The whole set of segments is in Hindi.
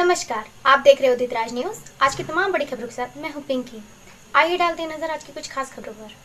नमस्कार, आप देख रहे हो उदित राज न्यूज। आज की तमाम बड़ी खबरों के साथ मैं हूं पिंकी। आइए डालते हैं नजर आज की कुछ खास खबरों पर।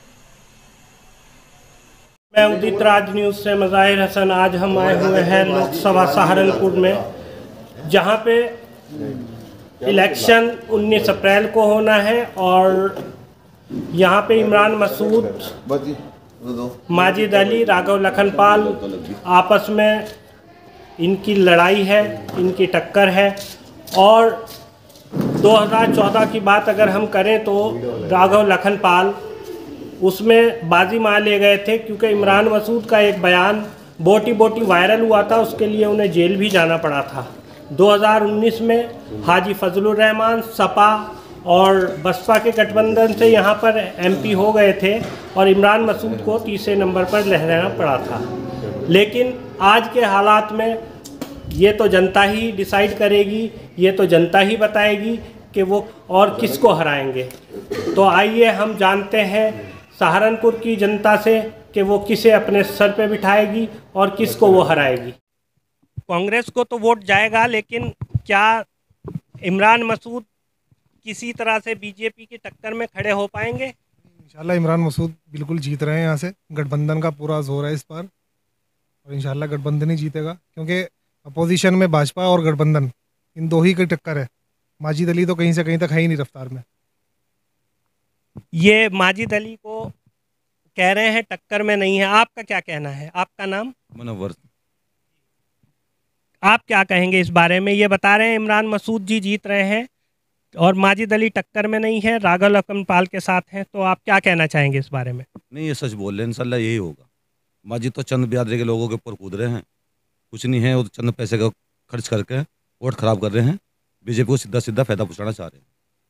मैं उदित राज न्यूज से मज़ाहिर हसन। आज हम आए हुए हैं लोकसभा सहारनपुर में, जहां पे इलेक्शन 19 अप्रैल को होना है और यहां पे इमरान मसूद, माजिद अली, राघव लखनपाल आपस में इनकी लड़ाई है, इनकी टक्कर है। और 2014 की बात अगर हम करें तो राघव लखनपाल उसमें बाजी मार ले गए थे, क्योंकि इमरान मसूद का एक बयान बोटी बोटी वायरल हुआ था, उसके लिए उन्हें जेल भी जाना पड़ा था। 2019 में हाजी फजलुर रहमान सपा और बसपा के गठबंधन से यहाँ पर एमपी हो गए थे और इमरान मसूद को तीसरे नंबर पर लहराना पड़ा था। लेकिन आज के हालात में ये तो जनता ही डिसाइड करेगी, ये तो जनता ही बताएगी कि वो और किसको हराएंगे। तो आइए हम जानते हैं सहारनपुर की जनता से कि वो किसे अपने सर पे बिठाएगी और किसको वो हराएगी। कांग्रेस को तो वोट जाएगा, लेकिन क्या इमरान मसूद किसी तरह से बीजेपी की टक्कर में खड़े हो पाएंगे? इंशाल्लाह इमरान मसूद बिल्कुल जीत रहे हैं। यहाँ से गठबंधन का पूरा जोर है इस बार और इंशाल्लाह गठबंधन ही जीतेगा, क्योंकि अपोजिशन में भाजपा और गठबंधन इन दो ही की टक्कर है। माजिद अली तो कहीं से कहीं तक है ही नहीं रफ्तार में। ये माजिद अली को कह रहे हैं टक्कर में नहीं है, आपका क्या कहना है? आपका नाम? मुनव्वर। आप क्या कहेंगे इस बारे में? ये बता रहे हैं इमरान मसूद जी जीत रहे हैं और माजिद अली टक्कर में नहीं है, राघव लखनपाल के साथ हैं, तो आप क्या कहना चाहेंगे इस बारे में? नहीं, ये सच बोल रहे हैं, इंशाल्लाह यही होगा। माजिद तो चंद बिरादरी के लोगों के ऊपर कूद रहे हैं, कुछ नहीं है, वो चंद पैसे का खर्च करके वोट खराब कर रहे हैं, बीजेपी को सीधा सीधा फायदा पहुंचाना चाह रहे हैं।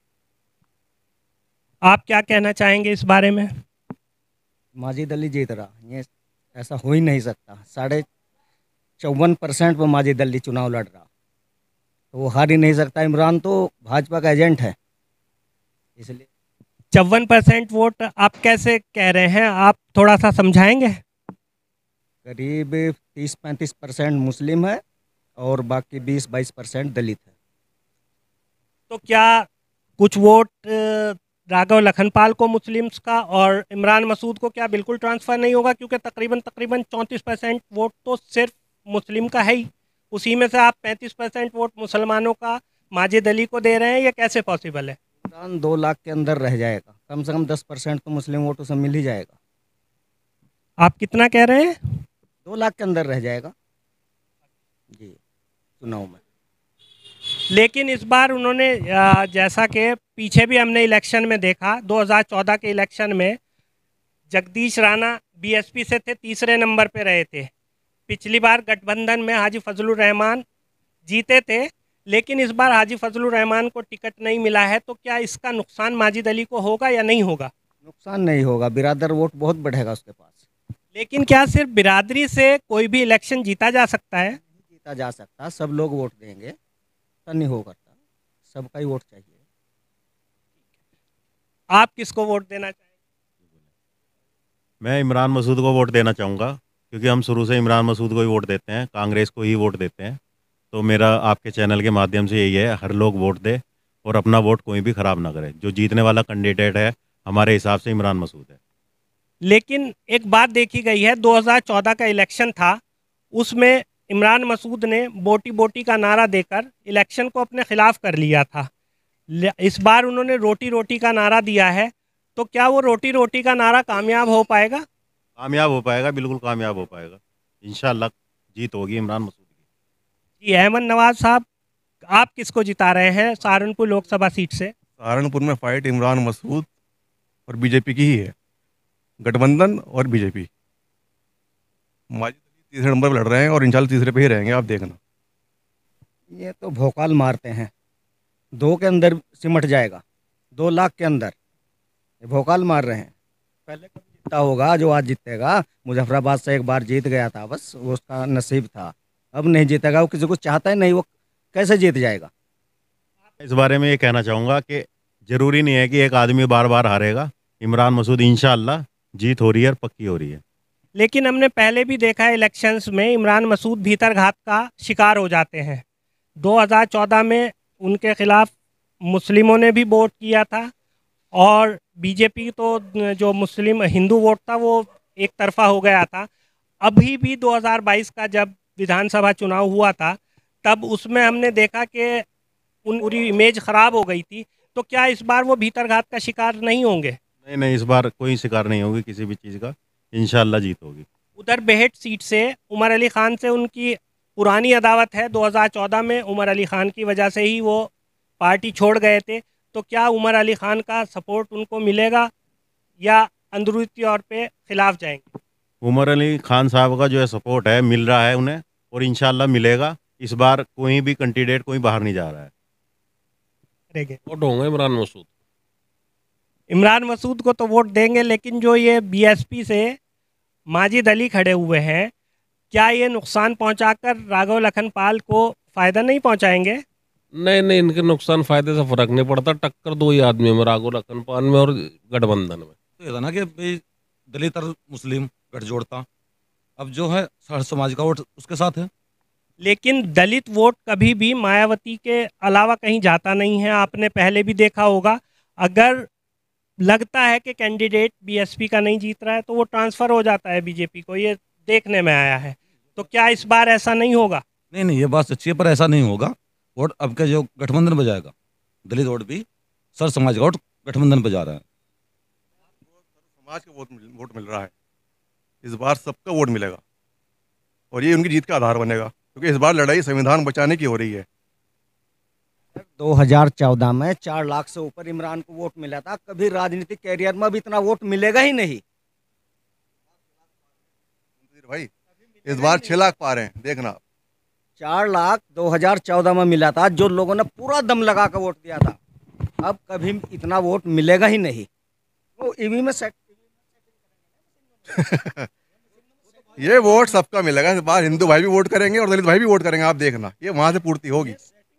आप क्या कहना चाहेंगे इस बारे में? माजिद अली जीत रहा, ये ऐसा हो ही नहीं सकता। 54.54% पर माजिद अली चुनाव लड़ रहा, तो वो हार ही नहीं सकता। इमरान तो भाजपा का एजेंट है, इसलिए 54% वोट आप कैसे कह रहे हैं? आप थोड़ा सा समझाएंगे? करीब 30-35% मुस्लिम है और बाकी 20-22% दलित है। तो क्या कुछ वोट राघव लखनपाल को मुस्लिम्स का और इमरान मसूद को क्या बिल्कुल ट्रांसफ़र नहीं होगा? क्योंकि तकरीबन 34% वोट तो सिर्फ मुस्लिम का है ही, उसी में से आप 35% वोट मुसलमानों का माजिद अली को दे रहे हैं, ये कैसे पॉसिबल है? इमरान 2 लाख के अंदर रह जाएगा, कम से कम 10% तो मुस्लिम वोट उसे मिल ही जाएगा। आप कितना कह रहे हैं? 2 लाख के अंदर रह जाएगा जी चुनाव में। लेकिन इस बार उन्होंने जैसा कि पीछे भी हमने इलेक्शन में देखा, 2014 के इलेक्शन में जगदीश राणा बीएसपी से थे, तीसरे नंबर पे रहे थे। पिछली बार गठबंधन में हाजी फजलुर रहमान जीते थे, लेकिन इस बार हाजी फजलुर रहमान को टिकट नहीं मिला है। तो क्या इसका नुकसान माजिद अली को होगा या नहीं होगा? नुकसान नहीं होगा, बिरादर वोट बहुत बढ़ेगा उसके पास। लेकिन क्या सिर्फ बिरादरी से कोई भी इलेक्शन जीता जा सकता है? जीता जा सकता, सब लोग वोट देंगे, ऐसा नहीं हो करता, सबका ही वोट चाहिए। आप किसको वोट देना चाहेंगे? मैं इमरान मसूद को वोट देना चाहूँगा, क्योंकि हम शुरू से इमरान मसूद को ही वोट देते हैं, कांग्रेस को ही वोट देते हैं। तो मेरा आपके चैनल के माध्यम से यही है, हर लोग वोट दे और अपना वोट कोई भी ख़राब ना करे। जो जीतने वाला कैंडिडेट है हमारे हिसाब से इमरान मसूद है। लेकिन एक बात देखी गई है, 2014 का इलेक्शन था, उसमें इमरान मसूद ने बोटी बोटी का नारा देकर इलेक्शन को अपने खिलाफ कर लिया था। इस बार उन्होंने रोटी रोटी का नारा दिया है, तो क्या वो रोटी रोटी का नारा कामयाब हो पाएगा? कामयाब हो पाएगा, बिल्कुल कामयाब हो पाएगा। इंशाल्लाह जीत होगी इमरान मसूद की। जी, अहमद नवाज साहब, आप किसको जिता रहे हैं सहारनपुर लोकसभा सीट से? सहारनपुर में फाइट इमरान मसूद और बीजेपी की ही है, गठबंधन और बीजेपी। माजिद अली तीसरे नंबर पर लड़ रहे हैं और इंशाल्लाह तीसरे पे ही रहेंगे, आप देखना। ये तो भोकाल मारते हैं, 2 के अंदर सिमट जाएगा, 2 लाख के अंदर। ये भोकाल मार रहे हैं। पहले कभी जीता होगा जो आज जीतेगा। मुजफ्फराबाद से एक बार जीत गया था, बस वो उसका नसीब था। अब नहीं जीतेगा, वो किसी को चाहता ही नहीं, वो कैसे जीत जाएगा? इस बारे में ये कहना चाहूँगा कि ज़रूरी नहीं है कि एक आदमी बार बार हारेगा। इमरान मसूद इंशाल्लाह जीत हो रही है, पक्की हो रही है। लेकिन हमने पहले भी देखा है इलेक्शंस में इमरान मसूद भीतरघात का शिकार हो जाते हैं। 2014 में उनके खिलाफ मुस्लिमों ने भी वोट किया था, और बीजेपी तो जो मुस्लिम हिंदू वोट था वो एक तरफा हो गया था। अभी भी 2022 का जब विधानसभा चुनाव हुआ था, तब उसमें हमने देखा कि उन पूरी इमेज ख़राब हो गई थी। तो क्या इस बार वो भीतरघात का शिकार नहीं होंगे? नहीं नहीं, इस बार कोई शिकार नहीं होगी किसी भी चीज़ का, इंशाल्लाह जीत होगी। उधर बेहट सीट से उमर अली ख़ान से उनकी पुरानी अदावत है। 2014 में उमर अली ख़ान की वजह से ही वो पार्टी छोड़ गए थे। तो क्या उमर अली ख़ान का सपोर्ट उनको मिलेगा या अंदरूनी तौर पे खिलाफ जाएंगे? उमर अली खान साहब का जो है सपोर्ट है, मिल रहा है उन्हें, और इंशाल्लाह मिलेगा। इस बार कोई भी कैंडिडेट कोई बाहर नहीं जा रहा है। वोट होंगे इमरान मसूद। इमरान मसूद को तो वोट देंगे, लेकिन जो ये बीएसपी से माजिद अली खड़े हुए हैं, क्या ये नुकसान पहुंचाकर राघव लखनपाल को फ़ायदा नहीं पहुंचाएंगे? नहीं नहीं, इनके नुकसान फायदे से फर्क नहीं पड़ता। टक्कर दो ही आदमी में, राघव लखनपाल में और गठबंधन में। तो ये था ना कि भाई दलित और मुस्लिम गठ जोड़ता, अब जो है हर समाज का वोट उसके साथ है। लेकिन दलित वोट कभी भी मायावती के अलावा कहीं जाता नहीं है। आपने पहले भी देखा होगा, अगर लगता है कि कैंडिडेट बीएसपी का नहीं जीत रहा है तो वो ट्रांसफ़र हो जाता है बीजेपी को। ये देखने में आया है। तो क्या इस बार ऐसा नहीं होगा? नहीं नहीं, ये बात सच्ची है, पर ऐसा नहीं होगा। वोट अब का जो गठबंधन पे जाएगा, दलित वोट भी सर समाज का वोट गठबंधन पे जा रहा है। समाज का वोट मिल रहा है, इस बार सबका वोट मिलेगा और ये उनकी जीत का आधार बनेगा, क्योंकि इस बार लड़ाई संविधान बचाने की हो रही है। 2014 में 4 लाख से ऊपर इमरान को वोट मिला था। कभी राजनीतिक कैरियर में भी इतना वोट मिलेगा ही नहीं भाई। इस बार 6 लाख पार हैं, देखना। 4 लाख 2014 में मिला था, जो लोगों ने पूरा दम लगा कर वोट दिया था। अब कभी इतना वोट मिलेगा ही नहीं। वो ईवी में सेट ये वोट सबका मिलेगा इस बार। हिंदू भाई भी वोट करेंगे और दलित भाई भी वोट करेंगे, आप देखना। ये वहां से पूर्ति होगी,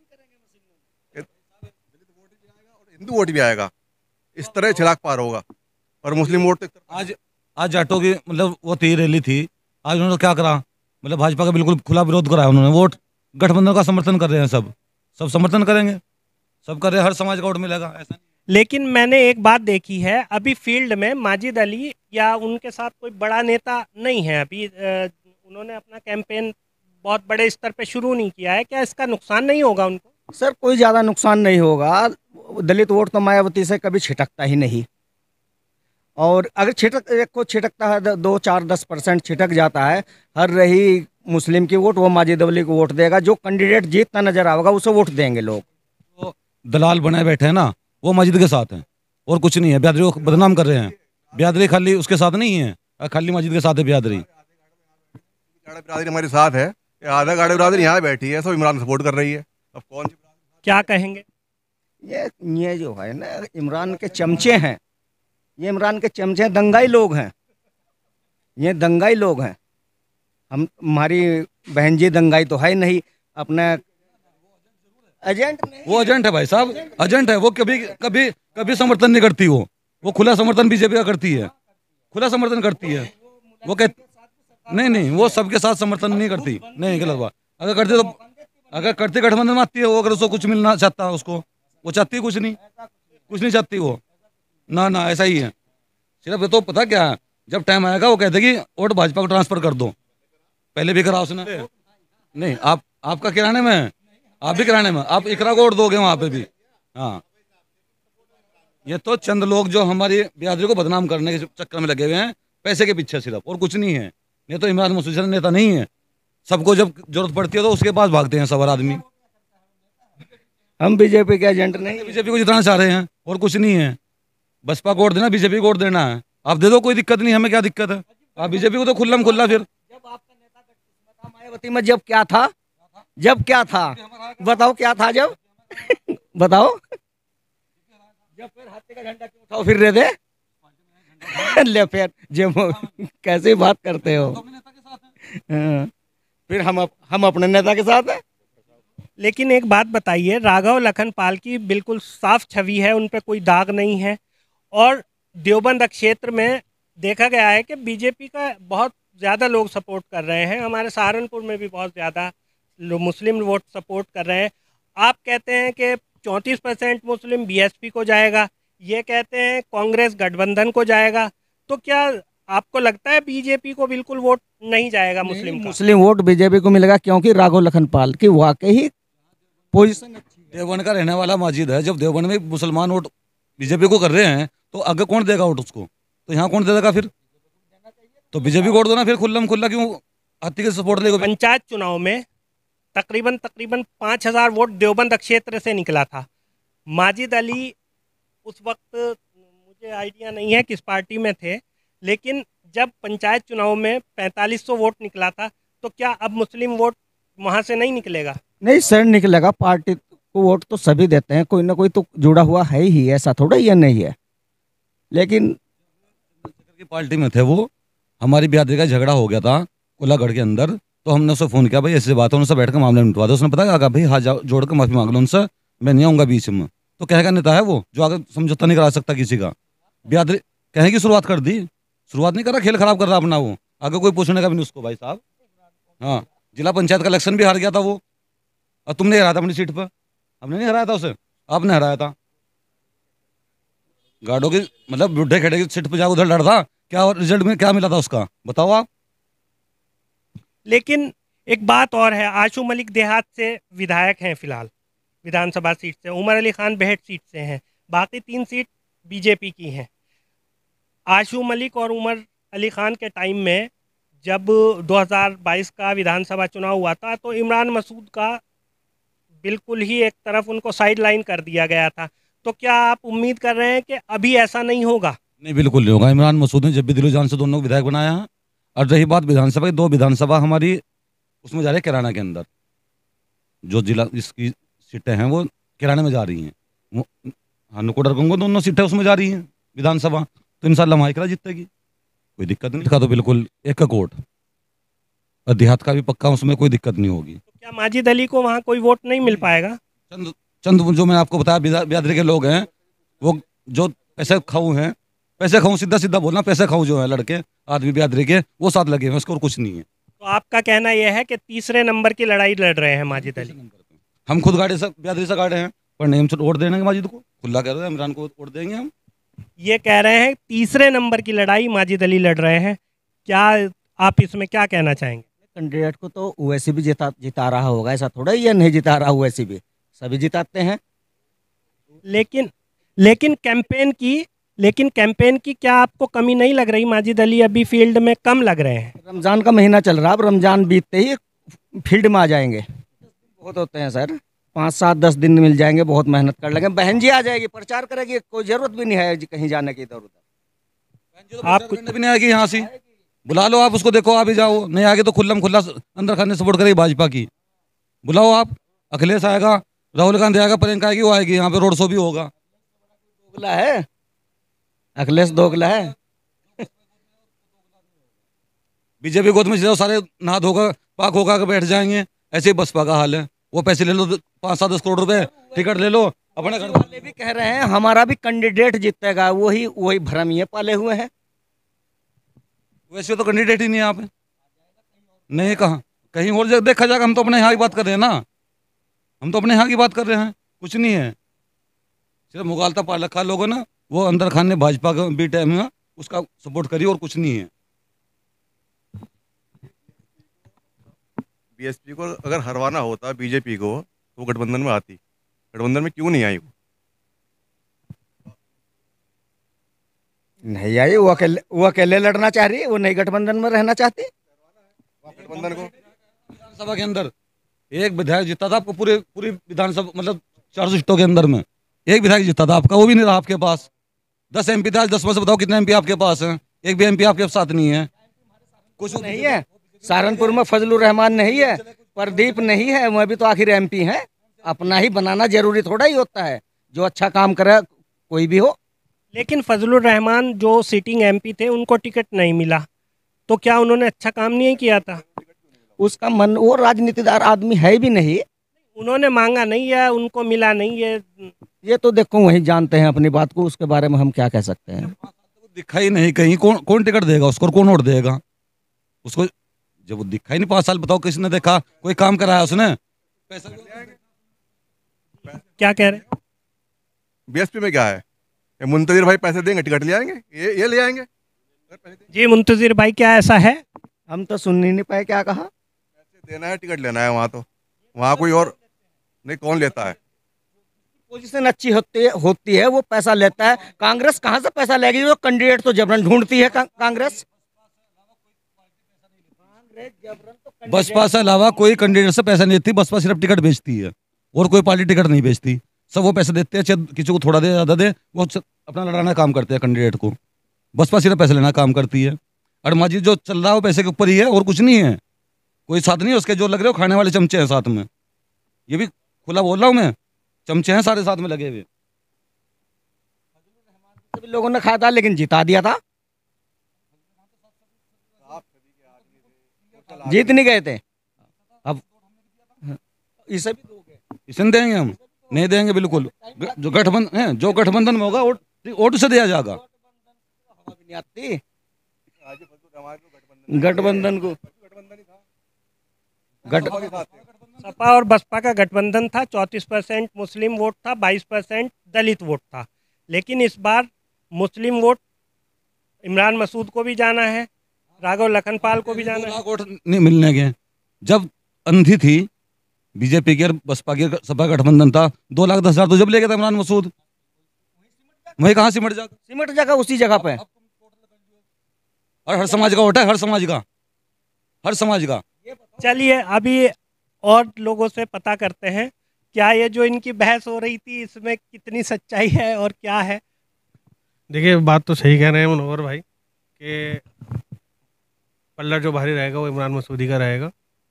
हिंदू वोट भी आएगा। इस तरह 6 लाख पार होगा। और मुस्लिम वोट तो आज जाटों की मतलब वो थी, रैली थी। आज उन्होंने क्या करा, मतलब भाजपा का बिल्कुल खुला विरोध करा उन्होंने। वोट गठबंधन का समर्थन कर रहे हैं, सब समर्थन करेंगे, सब कर रहे हैं, हर समाज का वोट मिलेगा, ऐसा। लेकिन मैंने एक बात देखी है, अभी फील्ड में माजिद अली या उनके साथ कोई बड़ा नेता नहीं है। अभी उन्होंने अपना कैंपेन बहुत बड़े स्तर पे शुरू नहीं किया है। क्या इसका नुकसान नहीं होगा उनको? सर, कोई ज़्यादा नुकसान नहीं होगा। दलित वोट तो मायावती से कभी छिटकता ही नहीं, और अगर छिटकता है 2, 4, 10% छिटक जाता है। हर रही मुस्लिम की वोट, वो माजिद अली को वोट देगा। जो कैंडिडेट जीतता नजर आएगा उसे वोट देंगे लोग। तो दलाल बनाए बैठे हैं ना, वो मस्जिद के साथ हैं और कुछ नहीं है। बिरादरी को बदनाम कर रहे हैं। बिरादरी खाली उसके साथ नहीं है, खाली मस्जिद के साथ है बिरादरी। बिरादरी हमारे साथ है, आधा गाड़ी बिरादरी यहाँ बैठी है, सब इमरान सपोर्ट कर रही है। अब कौन सी क्या कहेंगे? ये जो है ना, इमरान के चमचे हैं। ये इमरान के चमचे दंगाई लोग हैं। ये दंगाई लोग हैं। हमारी बहन जी दंगाई तो है ही नहीं। अपना एजेंट नहीं, वो एजेंट है भाई साहब, एजेंट है। वो कभी कभी कभी समर्थन नहीं करती। वो खुला समर्थन बीजेपी का करती है, खुला समर्थन करती है। वो कह नहीं, वो सबके साथ समर्थन नहीं करती। नहीं, गलत बात। अगर करती गठबंधन में आती है वो, अगर उसको कुछ मिलना चाहता है, उसको वो चाहती है कुछ नहीं चाहती वो। ना ऐसा ही है। सिर्फ ये तो पता क्या है, जब टाइम आएगा वो कहते कि वोट भाजपा को ट्रांसफर कर दो। पहले भी करा उसने। नहीं, आपका किराने में है, आप भी किराने में, आप इकरा को वोट दोगे वहां पे भी। हाँ, ये तो चंद लोग जो हमारी बिरादरी को बदनाम करने के चक्कर में लगे हुए हैं, पैसे के पीछे सिर्फ, और कुछ नहीं है। नहीं तो इमरान मसूद नेता नहीं है। सबको जब जरूरत पड़ती है तो उसके पास भागते हैं सवार आदमी। हम बीजेपी के एजेंट नहीं, बीजेपी को जिताना चाह रहे हैं और कुछ नहीं है। बसपा को वोट देना, बीजेपी को वोट देना है। आप दे दो, कोई दिक्कत नहीं, हमें क्या दिक्कत है। आप बीजेपी को तो खुल्लम खुल्ला। फिर जब आपका नेता मायावती में जब क्या था बताओ, क्या था जब बताओ। जब फिर हाथी का झंडा क्यों उठाओ फिर दे ले। फिर जब कैसे बात करते हो। फिर हम अपने नेता के साथ हैं। लेकिन एक बात बताइए, राघव लखनपाल की बिल्कुल साफ छवि है, उन पे कोई दाग नहीं है। और देवबंद क्षेत्र में देखा गया है कि बीजेपी का बहुत ज़्यादा लोग सपोर्ट कर रहे हैं। हमारे सहारनपुर में भी बहुत ज़्यादा मुस्लिम वोट सपोर्ट कर रहे हैं। आप कहते हैं कि 34% मुस्लिम बीएसपी को जाएगा, ये कहते हैं कांग्रेस गठबंधन को जाएगा, तो क्या आपको लगता है बीजेपी को बिल्कुल वोट नहीं जाएगा मुस्लिम का? मुस्लिम वोट बीजेपी को मिलेगा, क्योंकि राघव लखनपाल की वाकई पोजीशन अच्छी है। देवबंद का रहने वाला माजिद है, जब देवबंद में मुसलमान वोट बीजेपी को कर रहे हैं तो आगे कौन देगा वोट उसको? तो यहाँ कौन देगा फिर? तो बीजेपी को वोट दो ना फिर, खुल्लम खुल्ला क्यों हाथी के सपोर्ट लेगा? पंचायत चुनाव में तकरीबन 5,000 वोट देवबंद क्षेत्र से निकला था। माजिद अली उस वक्त मुझे आइडिया नहीं है किस पार्टी में थे, लेकिन जब पंचायत चुनाव में 4500 वोट निकला था, तो क्या अब मुस्लिम वोट वहाँ से नहीं निकलेगा? नहीं सर, निकलेगा। पार्टी को वोट तो सभी देते हैं, कोई ना कोई तो जुड़ा हुआ है ही, ऐसा थोड़ा ये नहीं है। लेकिन की पार्टी में थे वो, हमारी बिरादरी का झगड़ा हो गया था कोलागढ़ के अंदर, तो हमने उससे फ़ोन किया, भाई ऐसी बात है, उनसे बैठ कर मामले मिटवा दो। उसने पता क्या, भाई हाथ जोड़ कर माफ़ी मांग लो उनसे, मैं नहीं आऊँगा बीच में। तो कहेगा नेता है वो जो आगे समझौता नहीं करा सकता किसी का। बिरादरी कहने की शुरुआत कर दी, शुरुआत नहीं कर रहा, खेल खराब कर रहा अपना वो, आगे कोई पूछने का भी नहीं उसको भाई साहब। हाँ, जिला पंचायत का इलेक्शन भी हार गया था वो, और तुमने हराया था अपनी सीट पर, हमने नहीं हराया था उसे, आपने हराया था। गाड़ों की मतलब बुढ़े खेड़े की सीट पर जाकर उधर लड़ था, क्या रिजल्ट में क्या मिला था उसका, बताओ आप। लेकिन एक बात और है, आशू मलिक देहात से विधायक हैं फिलहाल विधानसभा सीट से, उमर अली खान बेहट सीट से हैं, बाकी 3 सीट बीजेपी की हैं। आशू मलिक और उमर अली खान के टाइम में जब 2022 का विधानसभा चुनाव हुआ था, तो इमरान मसूद का बिल्कुल ही एक तरफ उनको साइड लाइन कर दिया गया था। तो क्या आप उम्मीद कर रहे हैं कि अभी ऐसा नहीं होगा? नहीं, बिल्कुल नहीं होगा। इमरान मसूद ने जब भी दिलो जान से दोनों को विधायक बनाया है। और रही बात विधानसभा की, 2 विधानसभा हमारी उसमें जा रही है किराना के अंदर, जो जिला इसकी सीटें हैं वो किराने में जा रही हैं। हाँ, नुकोडर गंगो दोनों सीटें उसमें जा रही हैं विधानसभा, तो इंशाल्लाह माइकरा जीतेगी, कोई दिक्कत नहीं। का तो बिल्कुल एक का कोट, और देहात का भी पक्का, उसमें कोई दिक्कत नहीं होगी। तो क्या माजिद अली को वहाँ कोई वोट नहीं मिल पाएगा? चंद जो मैंने आपको बताया बिरादरी के लोग हैं, वो जो पैसे खाऊ हैं, पैसे खाऊ सीधा सीधा बोलना, पैसे खाऊ जो है लड़के आदमी बिरादरी के, वो साथ लगे हैं उसको, और कुछ नहीं है। तो आपका कहना यह है कि तीसरे नंबर की लड़ाई लड़ रहे हैं माजिद अली? हम खुद गाड़े से बिरादरी से गाड़े हैं, पर नहीं हम वोट देंगे माजिद को, खुला कह रहे हैं, इमरान को वोट देंगे हम। ये कह रहे हैं तीसरे नंबर की लड़ाई माजिद अली लड़ रहे हैं, क्या आप इसमें क्या कहना चाहेंगे? कैंडिडेट को तो ओवैसी भी जिता रहा होगा, ऐसा थोड़ा ही ये नहीं जिता रहा, ओवैसी भी सभी जिताते हैं। लेकिन कैंपेन की क्या आपको कमी नहीं लग रही? माजिद अली अभी फील्ड में कम लग रहे हैं। रमज़ान का महीना चल रहा, अब रमज़ान बीतते ही फील्ड में आ जाएंगे। बहुत होते हैं सर, 5, 7, 10 दिन मिल जाएंगे, बहुत मेहनत कर लेंगे। बहन जी आ जाएगी, प्रचार करेगी, कोई ज़रूरत भी नहीं है कहीं जाने की इधर उधर। आप कुछ भी नहीं आएगी यहाँ से, बुला लो आप उसको, देखो आप ही जाओ, नहीं आगे तो खुल्लम खुल्ला अंदर खाने सपोर्ट करेगी भाजपा की। बुलाओ आप, अखिलेश आएगा, राहुल गांधी आएगा, प्रियंका आएगी, वो आएगी, यहाँ पे रोड शो भी होगा। दोगला है अखिलेश, दोगला है। बीजेपी गोद में जाओ, सारे नहा धोकर पाक होगा के बैठ जाएंगे, ऐसे ही बसपा का हाल है। वो पैसे ले लो 5-7 करोड़ रुपए, टिकट ले लो अपने घर वाले भी कह रहे हैं हमारा भी कैंडिडेट जीतेगा, वही भ्रम ये पाले हुए हैं। वैसे तो कैंडिडेट ही नहीं है यहाँ पे, नहीं कहाँ कहीं और जगह देखा जाएगा। हम तो अपने यहाँ की बात कर रहे हैं ना, हम तो अपने यहाँ की बात कर रहे हैं, कुछ नहीं है। सिर्फ मुगालता पा रखा लोगों ने, वो अंदर खान ने भाजपा का बी टाइम में उसका सपोर्ट करी, और कुछ नहीं है। बीएसपी को अगर हरवाना होता बीजेपी को, तो वो गठबंधन में आती। गठबंधन में क्यों नहीं आई वो? नहीं आई, वो अकेले लड़ना चाह रही है, वो नहीं गठबंधन में रहना चाहती। गठबंधन को विधानसभा के अंदर एक विधायक जीता था आपको, पूरी विधानसभा मतलब 400 सीटों के अंदर में एक विधायक जीता था आपका, वो भी नहीं रहा आपके पास। 10 MP था, 10 में से बताओ कितने MP आपके पास हैं? एक भी MP आपके साथ नहीं है, कुछ नहीं है। सहारनपुर में फजलुर रहमान नहीं है, प्रदीप नहीं है, वह भी तो आखिर MP है। अपना ही बनाना जरूरी थोड़ा ही होता है, जो अच्छा काम करे कोई भी हो। लेकिन फजलुर रहमान जो सिटिंग MP थे, उनको टिकट नहीं मिला, तो क्या उन्होंने अच्छा काम नहीं किया था? उसका मन, वो राजनीतिदार आदमी है भी नहीं, उन्होंने मांगा नहीं है, उनको मिला नहीं है। ये तो देखो वही जानते हैं अपनी बात को, उसके बारे में हम क्या कह सकते हैं। दिखा ही नहीं कहीं, कौन टिकट देगा उसको, कौन वोट देगा उसको? जब वो दिखा ही नहीं 5 साल, बताओ किसने देखा? कोई काम कराया उसने? पैसा क्या कह रहे हैं? बीएसपी में क्या है, ये मुंतजिर भाई पैसे देंगे टिकट ले आएंगे, ये ले आएंगे। जी मुंतजिर भाई, क्या ऐसा है? हम तो सुन ही नहीं पाए क्या कहा। पैसे देना है, टिकट लेना है, वहाँ तो वहाँ कोई और नहीं, कौन लेता है। पोजीशन अच्छी होती है वो पैसा लेता है। कांग्रेस कहाँ से पैसा लेगी? वो कैंडिडेट तो जबरन ढूंढती है कांग्रेस। बसपा से अलावा कोई कैंडिडेट से पैसा नहीं देती। बसपा सिर्फ टिकट बेचती है और कोई पार्टी टिकट नहीं बेचती। सब वो पैसे देते हैं, चाहे किसी को थोड़ा दे ज़्यादा दे, वो अपना लड़ाना काम करते हैं कैंडिडेट को। बसपा सिर्फ पैसे लेना काम करती है। अड़माजी जो चल रहा है वो पैसे के ऊपर ही है और कुछ नहीं है। कोई साथ नहीं है उसके, जो लग रहे हो खाने वाले चमचे हैं साथ में। ये भी खुला बोल रहा हूँ मैं, चमचे हैं सारे साथ में लगे हुए। सभी लोगों ने खाया था लेकिन जिता दिया था। जीत नहीं गए थे। अब इसे भी दोगे? इसे नहीं देंगे हम, नहीं देंगे बिल्कुल। जो गठबंधन है, जो गठबंधन में होगा वोट से दिया जाएगा। नहीं आती गठबंधन को। सपा और बसपा का गठबंधन था। 34% मुस्लिम वोट था, 22% दलित वोट था। लेकिन इस बार मुस्लिम वोट इमरान मसूद को भी जाना है, राघव लखनपाल को भी जाना है। वोट नहीं मिलने गए। जब अंधी थी बीजेपी की और बसपा की सपा गठबंधन था, 2,10,000 तो जब ले गया था इमरान मसूद। वही कहाँ सिमट जाएगा? सिमट जगह उसी जगह पे। और हर समाज का वोट है, हर समाज का, हर समाज का। चलिए अभी और लोगों से पता करते हैं क्या ये जो इनकी बहस हो रही थी इसमें कितनी सच्चाई है और क्या है। देखिए बात तो सही कह रहे हैं मनोहर भाई कि पल्ला जो भारी रहेगा वो इमरान मसूदी का रहेगा।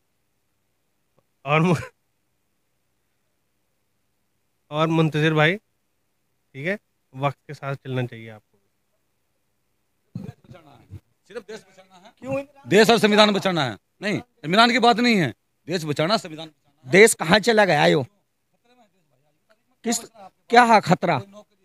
और मुंतजिर भाई ठीक है, वक्त के साथ चलना चाहिए आपको। सिर्फ देश बचाना है। क्यों? देश और संविधान बचाना है। नहीं, इमरान की बात नहीं है, देश बचाना, संविधान बचाना। देश कहाँ चला गया यो? किस क्या है खतरा?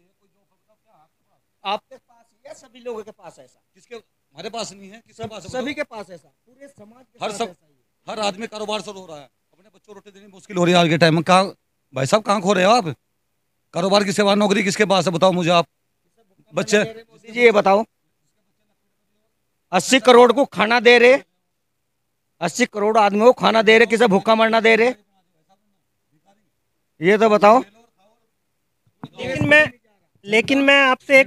आपके पास या सभी लोगों के पास ऐसा? किसके? हमारे पास नहीं है, किसके पास? सभी के पास ऐसा, पूरे समाज के हर साथ सब ऐसा ही है। हर आदमी कारोबार से रो रहा है। अपने बच्चों रोटी देनी मुश्किल हो रही है आज के टाइम में। कहाँ भाई साहब, कहाँ खो रहे हो आप? कारोबार किसके पास, नौकरी किसके पास है? बताओ मुझे आप। बच्चे जी ये बताओ, 80 करोड़ को खाना दे रहे, 80 करोड़ आदमियों को खाना दे रहे, किसे भूखा मरना दे रहे? ये तो बताओ। लेकिन मैं आपसे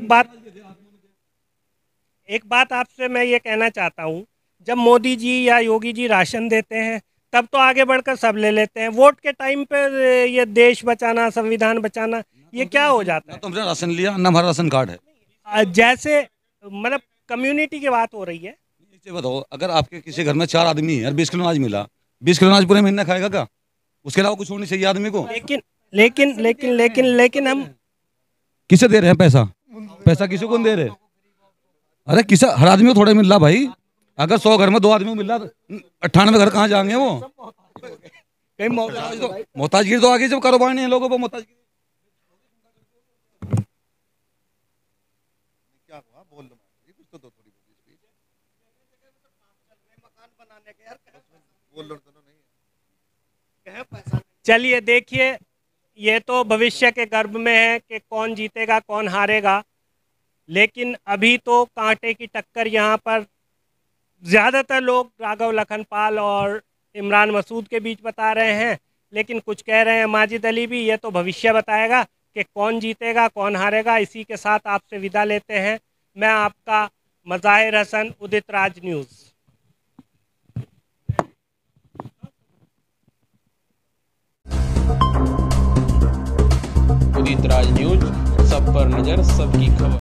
एक बात आपसे मैं ये कहना चाहता हूँ, जब मोदी जी या योगी जी राशन देते हैं तब तो आगे बढ़कर सब ले लेते हैं। वोट के टाइम पर ये देश बचाना, संविधान बचाना, ये क्या हो जाता है? तो हमने राशन लिया ना, हमारा राशन कार्ड है। जैसे मतलब कम्युनिटी की बात हो रही है। ये बताओ, अगर आपके किसी घर में 4 आदमी है और 20 किलो अनाज मिला, 20 किलो अनाज पूरे महीने खाएगा क्या? उसके अलावा कुछ होनी चाहिए आदमी को। लेकिन हम किसे दे रहे हैं पैसा? पैसा किसी को नहीं दे रहे। अरे किसे? हर आदमी को थोड़ा मिल रहा भाई। अगर 100 घर में 2 आदमी को मिल रहा, 98 घर कहाँ जाएंगे वो? कहीं मोहताजगिरी तो आ गई, जब कारोबार नहीं है लोगों को मोहताजगिरी। चलिए देखिए, ये तो भविष्य के गर्भ में है कि कौन जीतेगा कौन हारेगा। लेकिन अभी तो कांटे की टक्कर यहाँ पर ज़्यादातर लोग राघव लखनपाल और इमरान मसूद के बीच बता रहे हैं। लेकिन कुछ कह रहे हैं माजिद अली भी, ये तो भविष्य बताएगा कि कौन जीतेगा कौन हारेगा। इसी के साथ आपसे विदा लेते हैं। मैं आपका मज़ाहिर हसन, उदित राज न्यूज़। उदित राज न्यूज, सब पर नजर, सबकी खबर।